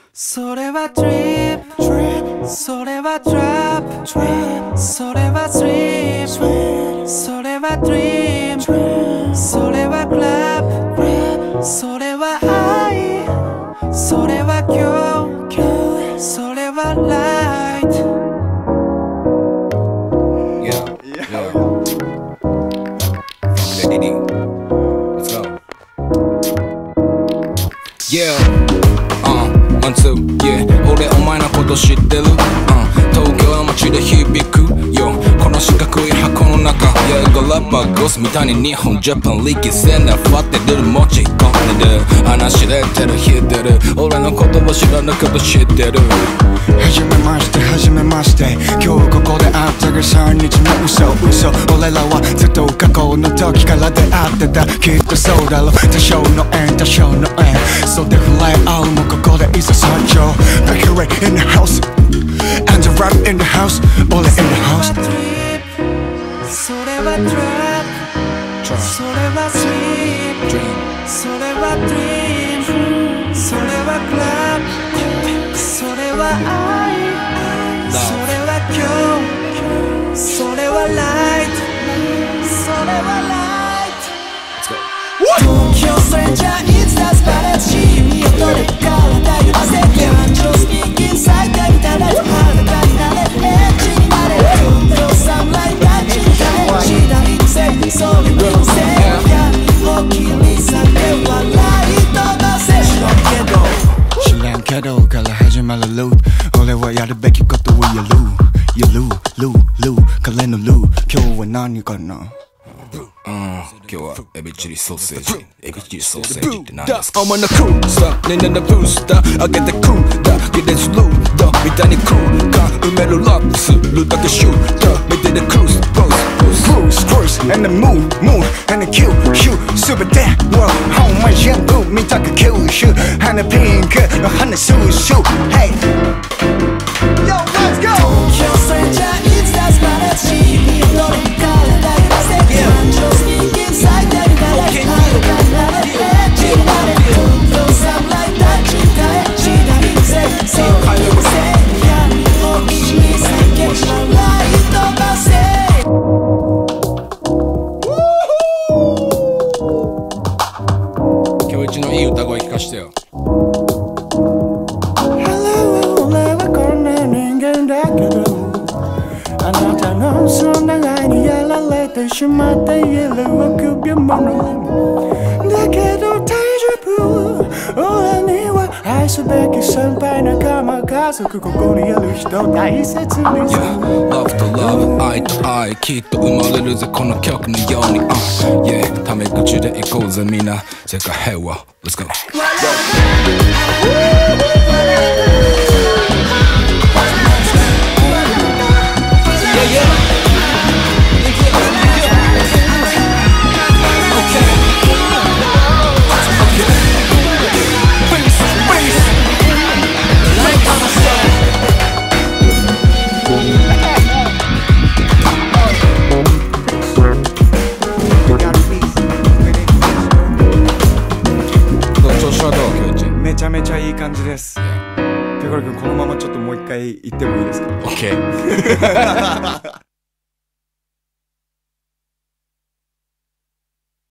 それはトリップ、それはトラップ、それはスリープ、それはドリーム、それはクラップ、それは愛、それは今日、それはライト。 Let's go. Yeah, ワンツー、yeah 俺お前のこと知ってる、東京の街で響くよこの四角い箱の中、yeah ガラパゴスみたいに日本ジャパン力せなファって出る持ち込んでる話れてる弾いてる俺の言葉知らなくて知ってるはじめましてはじめまして今日ここで会ったが3日の嘘俺らはずっと過去の時から出会ってたきっとそうだろ多少の縁多少の縁そうで触れ合うもここでいざ最長 Bakery in the house and the rap in the house all in the house それはトラップそれはスリープそれはドリームそれはクラブそれは愛それは今日それはライトそれはライト東京ストレンジャーいつだスパレットに踊れ体揺らせ感情スピーキン最大みたいな裸になれエッジになれ東京サムライタッチに変え時代のせいそれのせい闇を切り裂け笑い飛ばせ知らんけどから始まるループ俺はやるべきことをやる彼のルー今日は何かな今日はエビチリソーセージエビチリソーセージって何ですか I'm on the cruiser ねねねブースター開けてクーダーゲレスルーダーみたいに空間埋めるラップするだけシューター見ててクルーズ Cruise and the move and the cue全て Wow お前全部見たく吸収花ピンクの花スーシュ Hey Yo let's go 東京ストレンジャーいつだスパレットに踊れ体揺らせ感情スピーキン最大になれ裸になれエッジになれ東京サムライタッチに変え時代のせいそういうせい闇を切り裂け笑い飛ばせ今日一のいい歌声聞かしてよ俺はこんな人間だけどあなたのそんな愛にやられてしまっている臆病者だけど大丈夫俺には愛すべき先輩仲間家族ここにいる人大切にする Love to love 愛と愛きっと生まれるぜこの曲のようにYeah タメ口で行こうぜみんな世界平和 Let's go めちゃめちゃいい感じですペコリ君このままちょっともう一回言ってもいいですか OK